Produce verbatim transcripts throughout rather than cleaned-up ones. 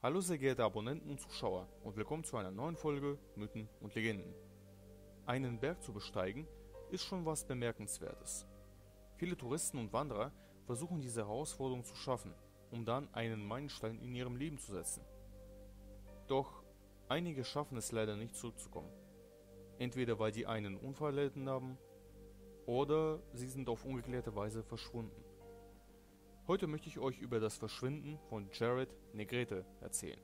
Hallo sehr geehrte Abonnenten und Zuschauer und willkommen zu einer neuen Folge Mythen und Legenden. Einen Berg zu besteigen ist schon was Bemerkenswertes. Viele Touristen und Wanderer versuchen diese Herausforderung zu schaffen, um dann einen Meilenstein in ihrem Leben zu setzen. Doch einige schaffen es leider nicht zurückzukommen. Entweder weil die einen Unfall erlitten haben oder sie sind auf ungeklärte Weise verschwunden. Heute möchte ich euch über das Verschwinden von Jared Negrete erzählen.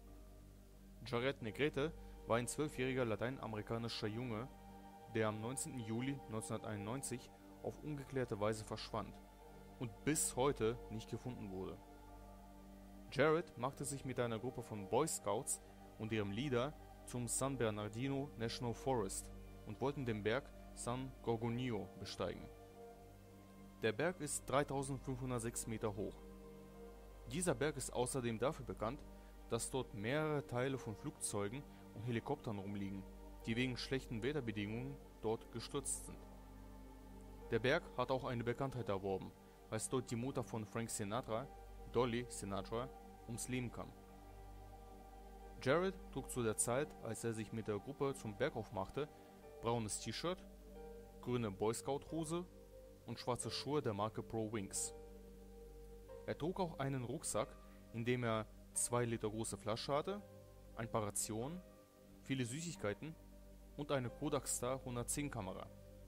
Jared Negrete war ein zwölfjähriger lateinamerikanischer Junge, der am neunzehnten Juli neunzehnhunderteinundneunzig auf ungeklärte Weise verschwand und bis heute nicht gefunden wurde. Jared machte sich mit einer Gruppe von Boy Scouts und ihrem Leader zum San Bernardino National Forest und wollten den Berg San Gorgonio besteigen. Der Berg ist dreitausendfünfhundertsechs Meter hoch. Dieser Berg ist außerdem dafür bekannt, dass dort mehrere Teile von Flugzeugen und Helikoptern rumliegen, die wegen schlechten Wetterbedingungen dort gestürzt sind. Der Berg hat auch eine Bekanntheit erworben, als dort die Mutter von Frank Sinatra, Dolly Sinatra, ums Leben kam. Jared trug zu der Zeit, als er sich mit der Gruppe zum Berg aufmachte, braunes T-Shirt, grüne Boy Scout Hose und schwarze Schuhe der Marke Pro Wings. Er trug auch einen Rucksack, in dem er zwei Liter große Flasche hatte, ein paar Rationen, viele Süßigkeiten und eine Kodak Star hundertzehn Kamera.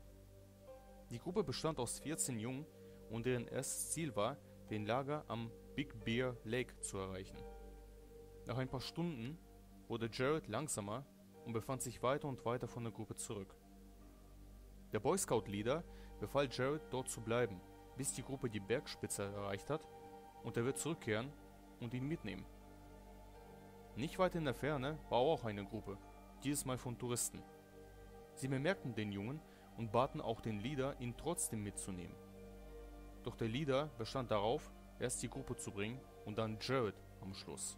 Die Gruppe bestand aus vierzehn Jungen und deren erstes Ziel war, den Lager am Big Bear Lake zu erreichen. Nach ein paar Stunden wurde Jared langsamer und befand sich weiter und weiter von der Gruppe zurück. Der Boy Scout Leader befahl Jared, dort zu bleiben, bis die Gruppe die Bergspitze erreicht hat, und er wird zurückkehren und ihn mitnehmen. Nicht weit in der Ferne war auch eine Gruppe, dieses Mal von Touristen. Sie bemerkten den Jungen und baten auch den Leader, ihn trotzdem mitzunehmen. Doch der Leader bestand darauf, erst die Gruppe zu bringen und dann Jared am Schluss.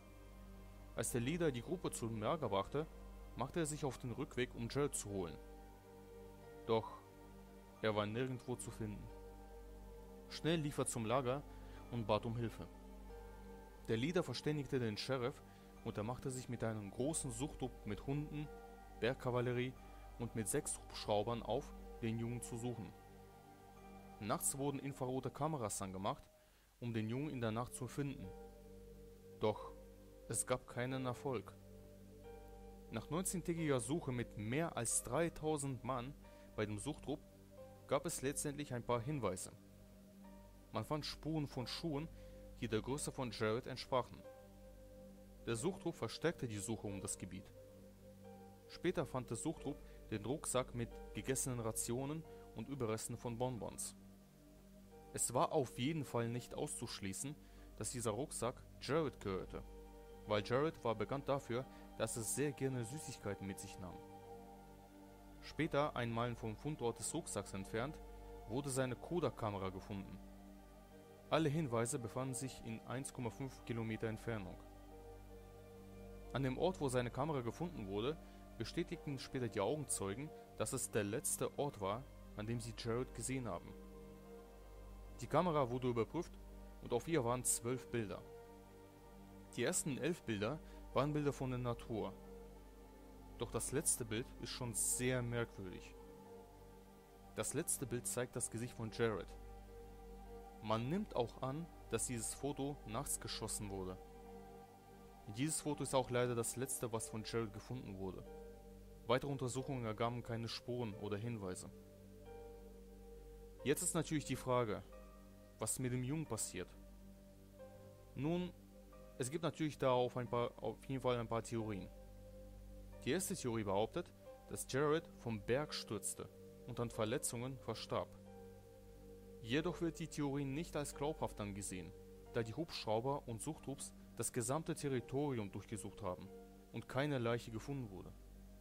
Als der Leader die Gruppe zum Lager brachte, machte er sich auf den Rückweg, um Jared zu holen. Doch er war nirgendwo zu finden. Schnell lief er zum Lager und bat um Hilfe. Der Leader verständigte den Sheriff und er machte sich mit einem großen Suchtrupp mit Hunden, Bergkavallerie und mit sechs Hubschraubern auf, den Jungen zu suchen. Nachts wurden infrarote Kameras angemacht, um den Jungen in der Nacht zu finden. Doch es gab keinen Erfolg. Nach neunzehntägiger Suche mit mehr als dreitausend Mann bei dem Suchtrupp gab es letztendlich ein paar Hinweise. Man fand Spuren von Schuhen, die der Größe von Jared entsprachen. Der Suchtrupp verstärkte die Suche um das Gebiet. Später fand der Suchtrupp den Rucksack mit gegessenen Rationen und Überresten von Bonbons. Es war auf jeden Fall nicht auszuschließen, dass dieser Rucksack Jared gehörte, weil Jared war bekannt dafür, dass er sehr gerne Süßigkeiten mit sich nahm. Später, ein Meilen vom Fundort des Rucksacks entfernt, wurde seine Kodak-Kamera gefunden. Alle Hinweise befanden sich in eins Komma fünf Kilometer Entfernung. An dem Ort, wo seine Kamera gefunden wurde, bestätigten später die Augenzeugen, dass es der letzte Ort war, an dem sie Jared gesehen haben. Die Kamera wurde überprüft und auf ihr waren zwölf Bilder. Die ersten elf Bilder waren Bilder von der Natur. Doch das letzte Bild ist schon sehr merkwürdig. Das letzte Bild zeigt das Gesicht von Jared. Man nimmt auch an, dass dieses Foto nachts geschossen wurde. Dieses Foto ist auch leider das letzte, was von Jared gefunden wurde. Weitere Untersuchungen ergaben keine Spuren oder Hinweise. Jetzt ist natürlich die Frage, was mit dem Jungen passiert. Nun, es gibt natürlich darauf ein paar, auf jeden Fall ein paar Theorien. Die erste Theorie behauptet, dass Jared vom Berg stürzte und an Verletzungen verstarb. Jedoch wird die Theorie nicht als glaubhaft angesehen, da die Hubschrauber und Suchtrupps das gesamte Territorium durchgesucht haben und keine Leiche gefunden wurde.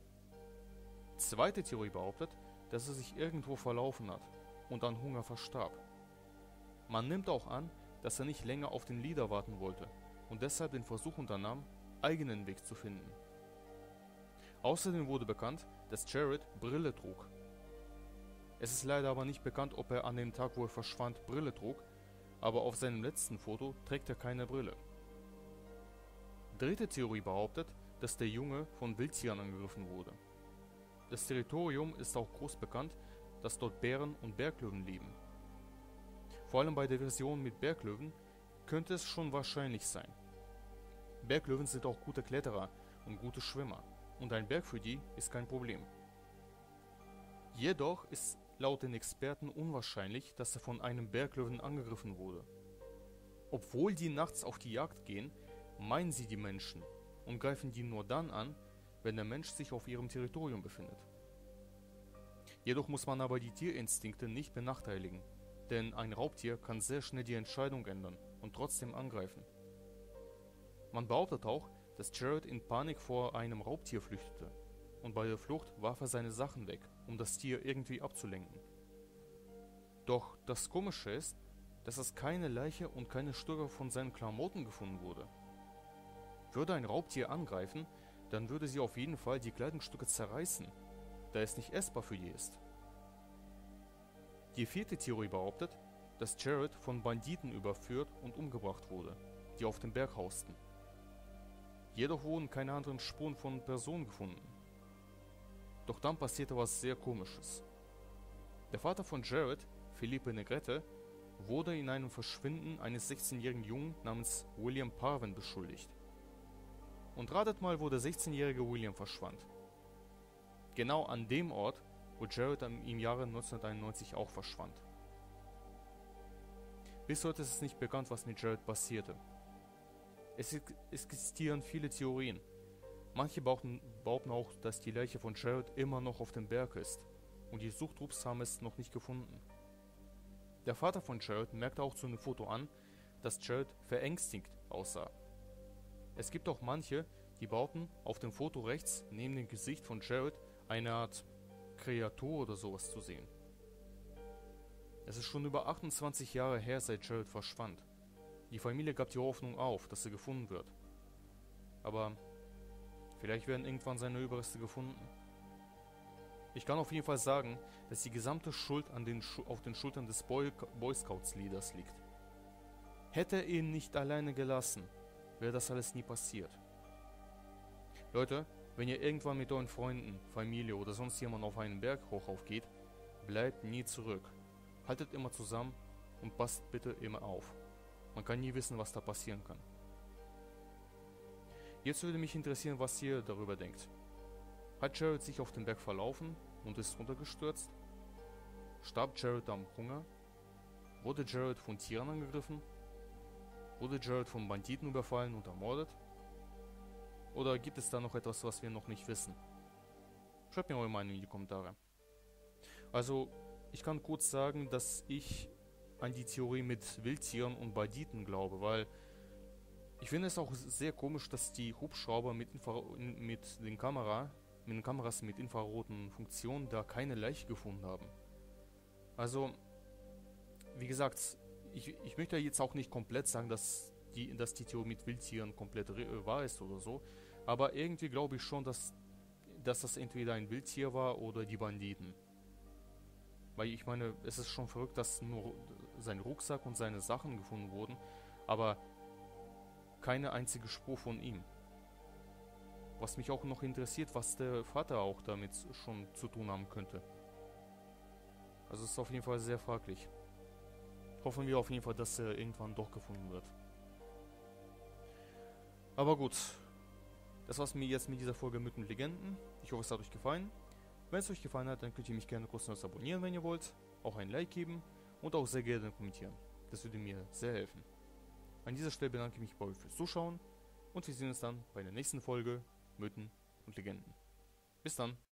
Zweite Theorie behauptet, dass er sich irgendwo verlaufen hat und an Hunger verstarb. Man nimmt auch an, dass er nicht länger auf den Leader warten wollte und deshalb den Versuch unternahm, eigenen Weg zu finden. Außerdem wurde bekannt, dass Jared Brille trug. Es ist leider aber nicht bekannt, ob er an dem Tag, wo er verschwand, Brille trug, aber auf seinem letzten Foto trägt er keine Brille. Dritte Theorie behauptet, dass der Junge von Wildtieren angegriffen wurde. Das Territorium ist auch groß bekannt, dass dort Bären und Berglöwen leben. Vor allem bei der Version mit Berglöwen könnte es schon wahrscheinlich sein. Berglöwen sind auch gute Kletterer und gute Schwimmer, und ein Berg für die ist kein Problem. Jedoch ist laut den Experten unwahrscheinlich, dass er von einem Berglöwen angegriffen wurde. Obwohl die nachts auf die Jagd gehen, meinen sie die Menschen und greifen die nur dann an, wenn der Mensch sich auf ihrem Territorium befindet. Jedoch muss man aber die Tierinstinkte nicht benachteiligen, denn ein Raubtier kann sehr schnell die Entscheidung ändern und trotzdem angreifen. Man behauptet auch, dass Jared in Panik vor einem Raubtier flüchtete, und bei der Flucht warf er seine Sachen weg, um das Tier irgendwie abzulenken. Doch das Komische ist, dass es keine Leiche und keine Stücke von seinen Klamotten gefunden wurde. Würde ein Raubtier angreifen, dann würde sie auf jeden Fall die Kleidungsstücke zerreißen, da es nicht essbar für die ist. Die vierte Theorie behauptet, dass Jared von Banditen überführt und umgebracht wurde, die auf dem Berg hausten. Jedoch wurden keine anderen Spuren von Personen gefunden. Doch dann passierte was sehr Komisches. Der Vater von Jared, Felipe Negrete, wurde in einem Verschwinden eines sechzehnjährigen Jungen namens William Parvin beschuldigt. Und ratet mal, wo der sechzehnjährige William verschwand. Genau an dem Ort, wo Jared im Jahre neunzehnhunderteinundneunzig auch verschwand. Bis heute ist es nicht bekannt, was mit Jared passierte. Es existieren viele Theorien. Manche behaupten, behaupten auch, dass die Leiche von Jared immer noch auf dem Berg ist und die Suchtrupps haben es noch nicht gefunden. Der Vater von Jared merkte auch zu einem Foto an, dass Jared verängstigt aussah. Es gibt auch manche, die behaupten, auf dem Foto rechts neben dem Gesicht von Jared eine Art Kreatur oder sowas zu sehen. Es ist schon über achtundzwanzig Jahre her, seit Jared verschwand. Die Familie gab die Hoffnung auf, dass er gefunden wird. Aber vielleicht werden irgendwann seine Überreste gefunden. Ich kann auf jeden Fall sagen, dass die gesamte Schuld an den Schu- auf den Schultern des Boy, Boy Scouts Leaders liegt. Hätte er ihn nicht alleine gelassen, wäre das alles nie passiert. Leute, wenn ihr irgendwann mit euren Freunden, Familie oder sonst jemand auf einen Berg hoch aufgeht, bleibt nie zurück. Haltet immer zusammen und passt bitte immer auf. Man kann nie wissen, was da passieren kann. Jetzt würde mich interessieren, was ihr darüber denkt. Hat Jared sich auf den Berg verlaufen und ist runtergestürzt? Starb Jared am Hunger? Wurde Jared von Tieren angegriffen? Wurde Jared von Banditen überfallen und ermordet? Oder gibt es da noch etwas, was wir noch nicht wissen? Schreibt mir eure Meinung in die Kommentare. Also, ich kann kurz sagen, dass ich an die Theorie mit Wildtieren und Banditen glaube, weil ich finde es auch sehr komisch, dass die Hubschrauber mit, Infra mit, den Kamera, mit den Kameras mit infraroten Funktionen da keine Leiche gefunden haben. Also, wie gesagt, ich, ich möchte jetzt auch nicht komplett sagen, dass die, dass die Theorie mit Wildtieren komplett wahr ist oder so, aber irgendwie glaube ich schon, dass, dass das entweder ein Wildtier war oder die Banditen. Weil ich meine, es ist schon verrückt, dass nur sein Rucksack und seine Sachen gefunden wurden, aber keine einzige Spur von ihm. Was mich auch noch interessiert, was der Vater auch damit schon zu tun haben könnte. Also es ist auf jeden Fall sehr fraglich. Hoffen wir auf jeden Fall, dass er irgendwann doch gefunden wird. Aber gut, das war's mir jetzt mit dieser Folge Mythen und Legenden. Ich hoffe, es hat euch gefallen. Wenn es euch gefallen hat, dann könnt ihr mich gerne kostenlos abonnieren, wenn ihr wollt, auch ein Like geben und auch sehr gerne kommentieren. Das würde mir sehr helfen. An dieser Stelle bedanke ich mich bei euch fürs Zuschauen und wir sehen uns dann bei der nächsten Folge Mythen und Legenden. Bis dann!